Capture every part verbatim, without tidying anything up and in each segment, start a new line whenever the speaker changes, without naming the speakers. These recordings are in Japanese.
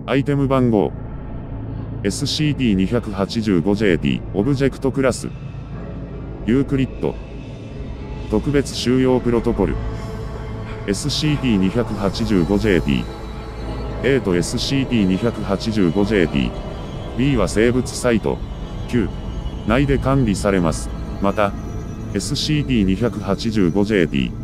アイテム番号 エスシーティーにはちごジェーティー オブジェクトクラスユークリッド特別収容プロトコル エスシーティーにはちごジェーティー A と エスシーティーにはちごジェーティー B は生物サイト キュー 内で管理されます。また エスシーティーにはちごジェーティー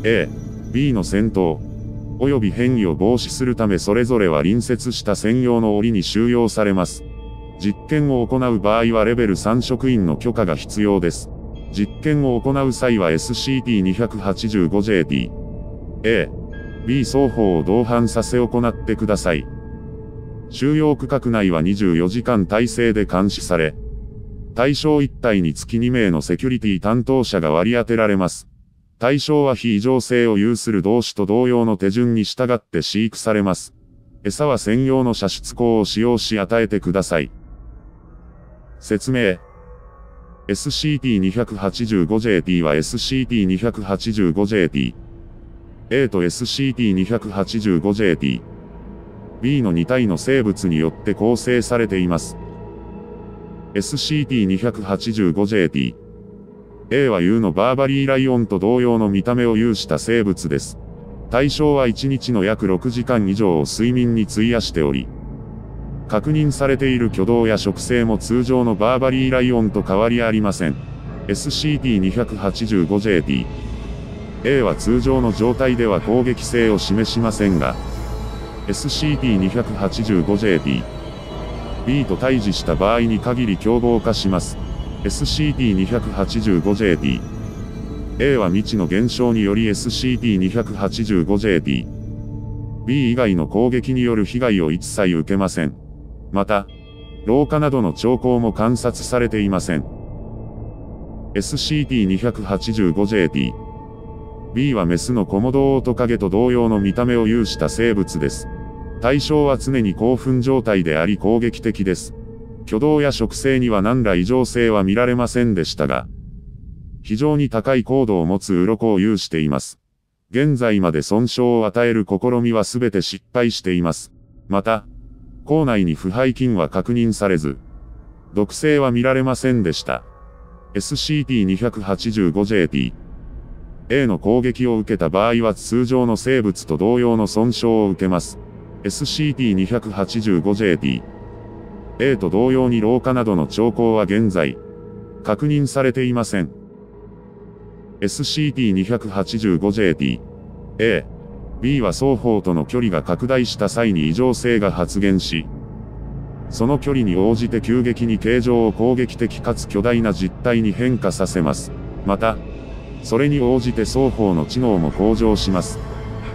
A、B の戦闘及び変異を防止するためそれぞれは隣接した専用の檻に収容されます。実験を行う場合はレベルさん職員の許可が必要です。実験を行う際は エスシーティーにはちごジェーティー、A、B 双方を同伴させ行ってください。収容区画内はにじゅうよじかん体制で監視され、対象いち体につきに名のセキュリティ担当者が割り当てられます。対象は非異常性を有する同種と同様の手順に従って飼育されます。餌は専用の射出口を使用し与えてください。説明。エスシーティーにはちごジェーティー は エスシーティーにはちごジェーティー、A と エスシーティーにはちごジェーティー、B のに体の生物によって構成されています。エスシーティーにはちごジェーティー、A は U のバーバリーライオンと同様の見た目を有した生物です。対象はいちにちの約ろくじかん以上を睡眠に費やしており、確認されている挙動や食性も通常のバーバリーライオンと変わりありません。エスシーティーにはちごジェーティー、A は通常の状態では攻撃性を示しませんが、エスシーティーにはちごジェーティー、B と対峙した場合に限り凶暴化します。エスシーティーにはちごジェーティー、A は未知の現象により エスシーティーにはちごジェーティー、B 以外の攻撃による被害を一切受けません。また、老化などの兆候も観察されていません。エスシーティーにはちごジェーティー、B はメスのコモドオオトカゲと同様の見た目を有した生物です。対象は常に興奮状態であり攻撃的です。挙動や食性には何ら異常性は見られませんでしたが、非常に高い高度を持つ鱗を有しています。現在まで損傷を与える試みはすべて失敗しています。また、口内に腐敗菌は確認されず、毒性は見られませんでした。エスシーティーにはちごジェーティー、A の攻撃を受けた場合は通常の生物と同様の損傷を受けます。エスシーティーにはちごジェーティー、A と同様に老化などの兆候は現在、確認されていません。エスシーティーにはちごジェーティー、A、B は双方との距離が拡大した際に異常性が発現し、その距離に応じて急激に形状を攻撃的かつ巨大な実体に変化させます。また、それに応じて双方の知能も向上します。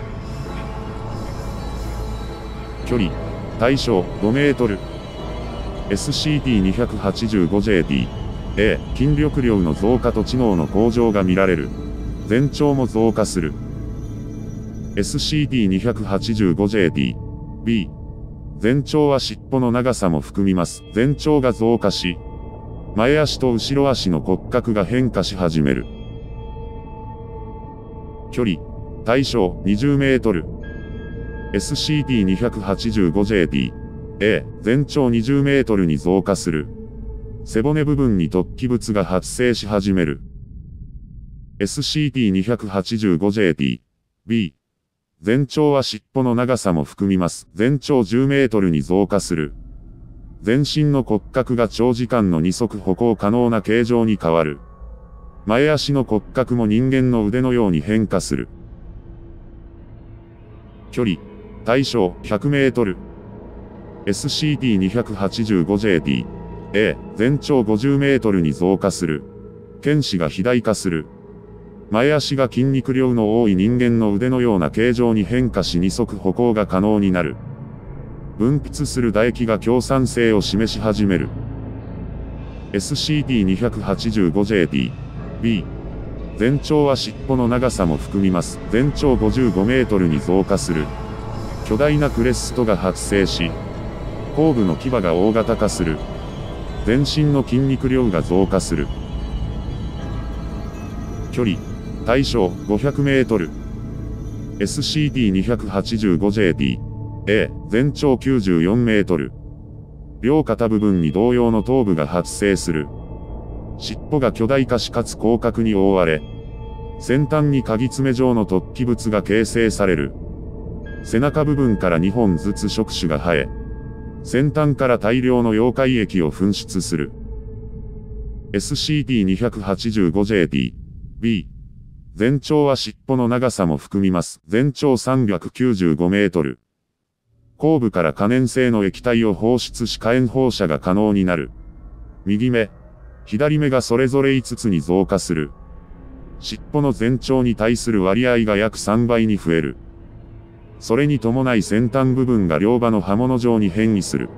距離、対象ごメートル。エスシーティーにはちごジェーティー、A、筋力量の増加と知能の向上が見られる。全長も増加する。エスシーティーにはちごジェーティー、B、全長は尻尾の長さも含みます。全長が増加し、前足と後ろ足の骨格が変化し始める。距離、対象にじゅうメートル。エスシーティーにはちごジェーティー、A、全長にじゅうメートルに増加する。背骨部分に突起物が発生し始める。エスシーティーにはちごジェーティー、B、全長は尻尾の長さも含みます。全長じゅうメートルに増加する。全身の骨格が長時間の二足歩行可能な形状に変わる。前足の骨格も人間の腕のように変化する。距離、対象ひゃくメートル。エスシーティーにはちごジェーティー、A、全長ごじゅうメートルに増加する。剣士が肥大化する。前足が筋肉量の多い人間の腕のような形状に変化し二足歩行が可能になる。分泌する唾液が強酸性を示し始める。エスシーティーにはちごジェーティー、B、全長は尻尾の長さも含みます。全長ごじゅうごメートルに増加する。巨大なクレストが発生し、後部の牙が大型化する。全身の筋肉量が増加する。距離、対象ごひゃくメートル。エスシーティーにはちごジェーティー、 A、全長きゅうじゅうよんメートル。両肩部分に同様の頭部が発生する。尻尾が巨大化しかつ広角に覆われ、先端に鍵爪状の突起物が形成される。背中部分からにほんずつ触手が生え、先端から大量の溶解液を噴出する。エスシーティーにひゃくはちじゅうごジェーティー、B。全長は尻尾の長さも含みます。全長さんびゃくきゅうじゅうごメートル。後部から可燃性の液体を放出し火炎放射が可能になる。右目、左目がそれぞれいつつに増加する。尻尾の全長に対する割合が約さんばいに増える。それに伴い先端部分が両刃の刃物状に変異する。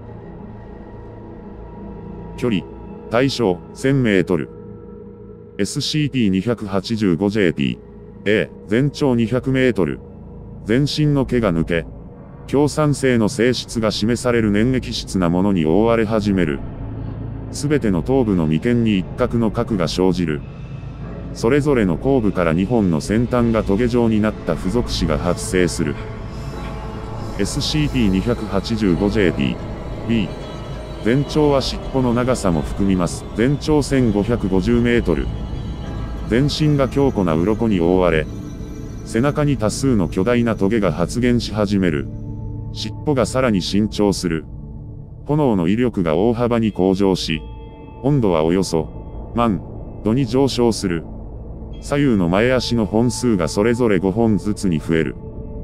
距離、対象、せんメートル。エスシーティーにひゃくはちじゅうごジェーティー、A、全長にひゃくメートル。全身の毛が抜け、強酸性の性質が示される粘液質なものに覆われ始める。すべての頭部の眉間に一角の核が生じる。それぞれの後部からにほんの先端がトゲ状になった付属枝が発生する。エスシーティーにひゃくはちじゅうごジェーティー、B。全長は尻尾の長さも含みます。全長せんごひゃくごじゅうメートル。全身が強固な鱗に覆われ、背中に多数の巨大なトゲが発現し始める。尻尾がさらに伸長する。炎の威力が大幅に向上し、温度はおよそ、万度に上昇する。左右の前足の本数がそれぞれごほんずつに増える。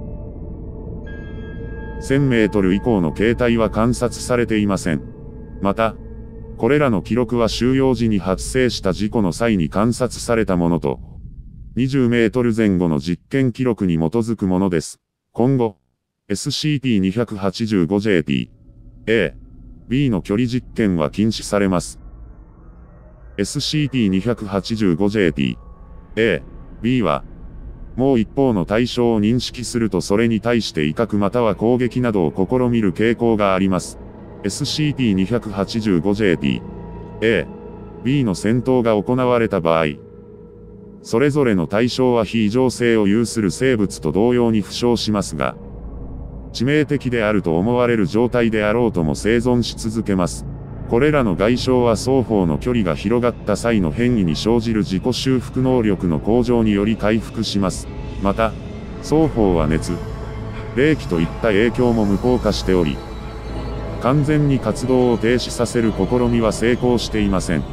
せんメートル以降の形態は観察されていません。また、これらの記録は収容時に発生した事故の際に観察されたものと、にじゅうメートル前後の実験記録に基づくものです。今後、エスシーティーにひゃくはちじゅうごジェーティー、A、B の距離実験は禁止されます。エスシーティーにひゃくはちじゅうごジェーティー、A、B は、もう一方の対象を認識するとそれに対して威嚇または攻撃などを試みる傾向があります。エスシーティーにひゃくはちじゅうごジェーティー、A、B の戦闘が行われた場合、それぞれの対象は非異常性を有する生物と同様に負傷しますが、致命的であると思われる状態であろうとも生存し続けます。これらの外傷は双方の距離が広がった際の変異に生じる自己修復能力の向上により回復します。また、双方は熱、冷気といった影響も無効化しており、完全に活動を停止させる試みは成功していません。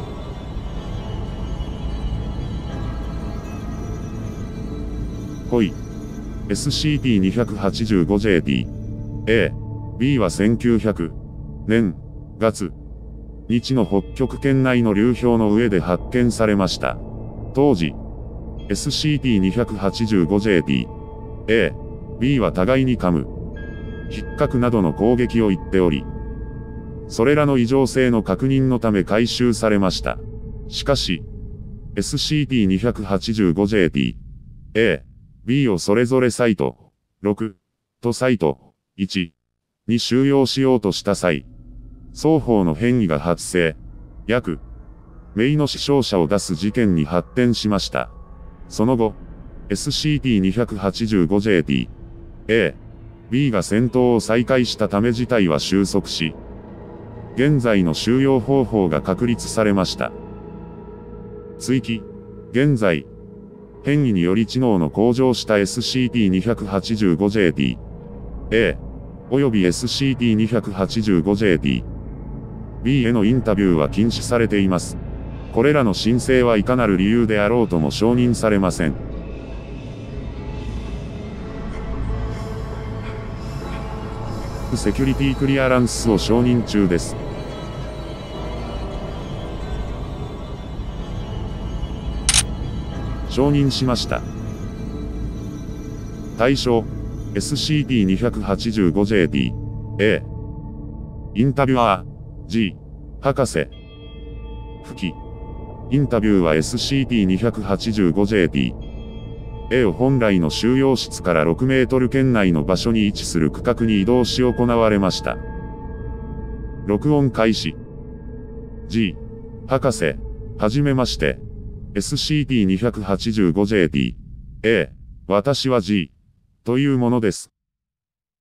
恋 エスシーティーにひゃくはちじゅうごジェーティー、A、B はせんきゅうひゃくねんがつ、日の北極圏内の流氷の上で発見されました。当時、エスシーティーにひゃくはちじゅうごジェーティー、A、B は互いに噛む、引っかくなどの攻撃を言っており、それらの異常性の確認のため回収されました。しかし、エスシーティーにひゃくはちじゅうごジェーティー、A、B をそれぞれサイトろくとサイトいちに収容しようとした際、双方の変異が発生、約、名の死傷者を出す事件に発展しました。その後、エスシーティーにひゃくはちじゅうごジェーティー、A、B が戦闘を再開したため事態は収束し、現在の収容方法が確立されました。追記、現在、変異により知能の向上した エスシーティーにひゃくはちじゅうごジェーティー、A、および エスシーティーにひゃくはちじゅうごジェーティー、B へのインタビューは禁止されています。これらの申請はいかなる理由であろうとも承認されません。セキュリティクリアランスを承認中です。承認しました。対象、エスシーティーにひゃくはちじゅうごジェーティー、A。インタビュアー、G、博士。吹き。インタビューは エスシーティーにひゃくはちじゅうごジェーティー、A を本来の収容室からろくメートル圏内の場所に位置する区画に移動し行われました。録音開始。G、博士、はじめまして。エスシーティーにひゃくはちじゅうごジェーティー、A、私は G、というものです。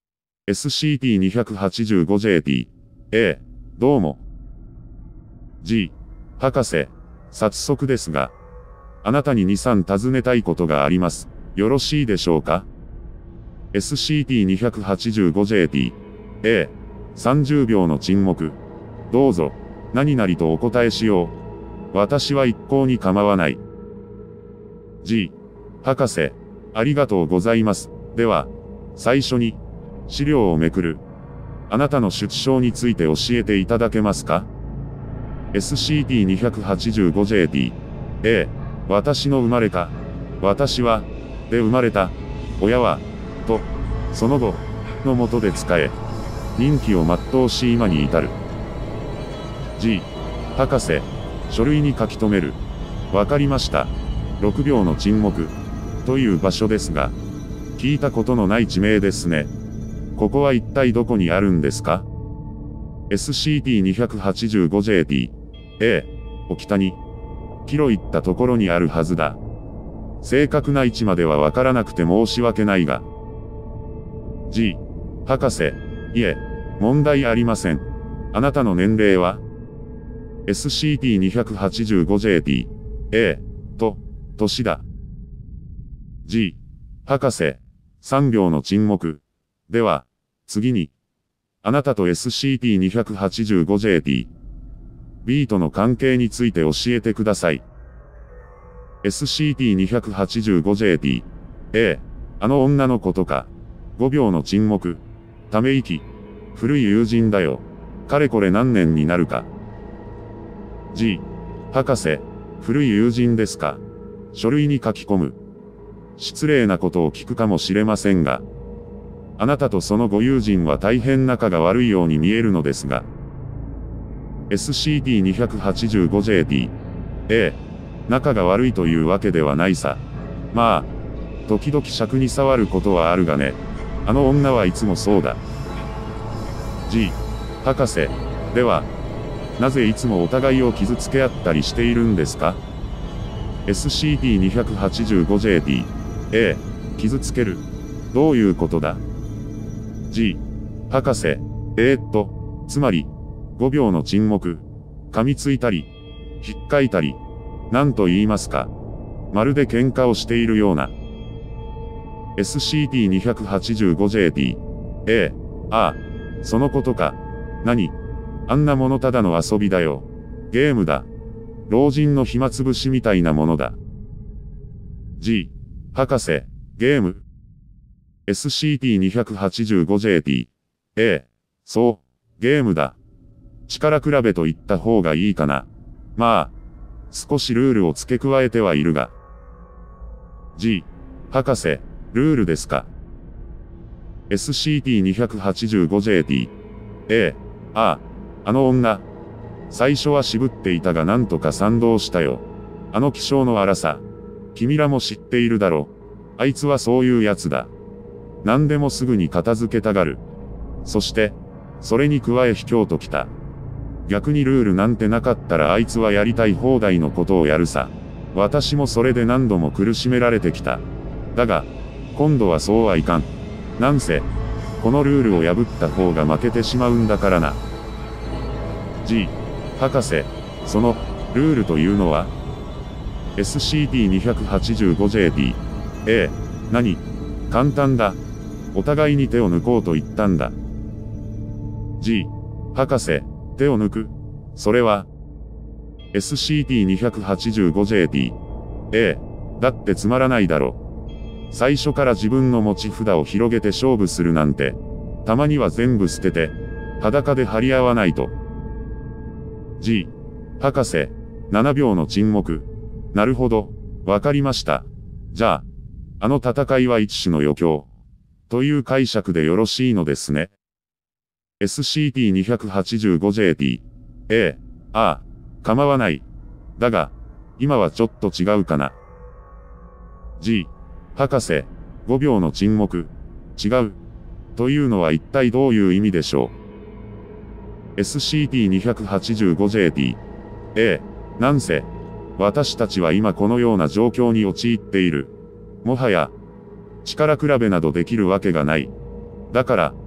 エスシーティーにひゃくはちじゅうごジェーティー。A、どうも。G、博士、早速ですが、あなたにに、さん尋ねたいことがあります。よろしいでしょうか？ エスシーティーにひゃくはちじゅうごジェーティー。A、さんじゅうびょうの沈黙。どうぞ、何々とお答えしよう。私は一向に構わない。G、博士、ありがとうございます。では、最初に、資料をめくる。あなたの出生について教えていただけますか？ エスシーティーにひゃくはちじゅうごジェーティー。A、私の生まれか。私は、で生まれた。親は、と、その後、のもとで仕え、任期を全うし今に至る。G、博士、書類に書き留める。わかりました。ろくびょうの沈黙。という場所ですが、聞いたことのない地名ですね。ここは一体どこにあるんですか？ エスシーティーにひゃくはちじゅうごジェーティー。A、お北に、キロ行ったところにあるはずだ。正確な位置まではわからなくて申し訳ないが。G、博士、いえ、問題ありません。あなたの年齢は？ エスシーティーにひゃくはちじゅうごジェーティー。A、と、年だ。G、博士、さんびょうの沈黙。では、次に、あなたと エスシーティーにひゃくはちじゅうごジェーティー。B との関係について教えてください。エスシーティーにひゃくはちじゅうごジェーティー。A、あの女のことか。ごびょうの沈黙。ため息。古い友人だよ。かれこれ何年になるか。G、博士、古い友人ですか。書類に書き込む。失礼なことを聞くかもしれませんが、あなたとそのご友人は大変仲が悪いように見えるのですが。エスシーティーにひゃくはちじゅうごジェーティー。A、仲が悪いというわけではないさ。まあ、時々尺に触ることはあるがね。あの女はいつもそうだ。G、博士、では、なぜいつもお互いを傷つけ合ったりしているんですか？ エスシーティーにひゃくはちじゅうごジェーティー。A、傷つける。どういうことだ？G、博士、えー、っと、つまり、ごびょうの沈黙。噛みついたり、ひっかいたり、何と言いますか。まるで喧嘩をしているような。エスシーティーにひゃくはちじゅうごジェーティー。A、ああ、そのことか。何？あんなものただの遊びだよ。ゲームだ。老人の暇つぶしみたいなものだ。G、博士、ゲーム。エスシーティーにひゃくはちじゅうごジェーティー。A、そう、ゲームだ。力比べと言った方がいいかな。まあ、少しルールを付け加えてはいるが。G、博士、ルールですか。エスシーティーにひゃくはちじゅうごジェーティー。A、ああ、あの女。最初は渋っていたがなんとか賛同したよ。あの気性の荒さ。君らも知っているだろう。あいつはそういうやつだ。何でもすぐに片付けたがる。そして、それに加え卑怯ときた。逆にルールなんてなかったらあいつはやりたい放題のことをやるさ。私もそれで何度も苦しめられてきた。だが、今度はそうはいかん。なんせ、このルールを破った方が負けてしまうんだからな。G、博士、その、ルールというのは？ エスシーティーにひゃくはちじゅうごジェーティー。A、何？簡単だ。お互いに手を抜こうと言ったんだ。G、博士、手を抜く。それは、エスシーティーにひゃくはちじゅうごジェーティー。A、だってつまらないだろ。最初から自分の持ち札を広げて勝負するなんて、たまには全部捨てて、裸で張り合わないと。G、博士、ななびょうの沈黙。なるほど、わかりました。じゃあ、あの戦いは一種の余興。という解釈でよろしいのですね。エスシーティーにひゃくはちじゅうごジェーティー。A、ああ、構わない。だが、今はちょっと違うかな。G、博士、ごびょうの沈黙。違う。というのは一体どういう意味でしょう。エスシーティーにひゃくはちじゅうごジェーティー。A、なんせ、私たちは今このような状況に陥っている。もはや、力比べなどできるわけがない。だから、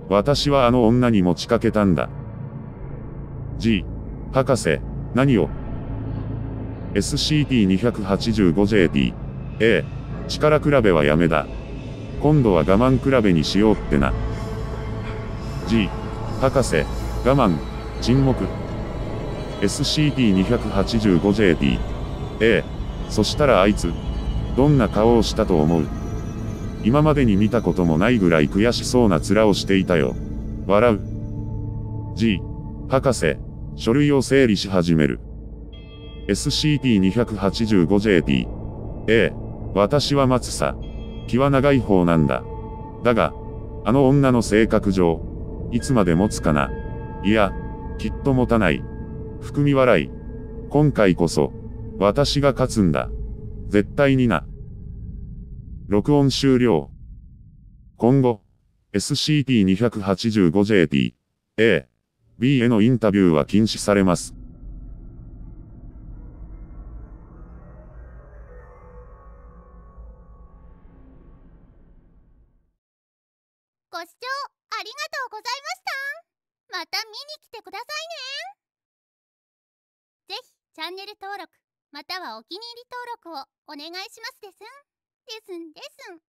私はあの女に持ちかけたんだ。G、博士、何を エスシーティーにひゃくはちじゅうごジェーティー、A、力比べはやめだ。今度は我慢比べにしようってな。G、博士、我慢、沈黙。エスシーティーにひゃくはちじゅうごジェーティー、A、そしたらあいつ、どんな顔をしたと思う？今までに見たこともないぐらい悔しそうな面をしていたよ。笑う。G、博士、書類を整理し始める。エスシーティーにひゃくはちじゅうごジェーティー、A、私は待つさ。気は長い方なんだ。だが、あの女の性格上、いつまで持つかな。いや、きっと持たない。含み笑い。今回こそ、私が勝つんだ。絶対にな。録音終了。今後、エスシーティーにひゃくはちじゅうごジェーティー、A、B へのインタビューは禁止されます。
ご視聴ありがとうございました。また見に来てくださいね。ぜひチャンネル登録またはお気に入り登録をお願いしますですん。ですんですん。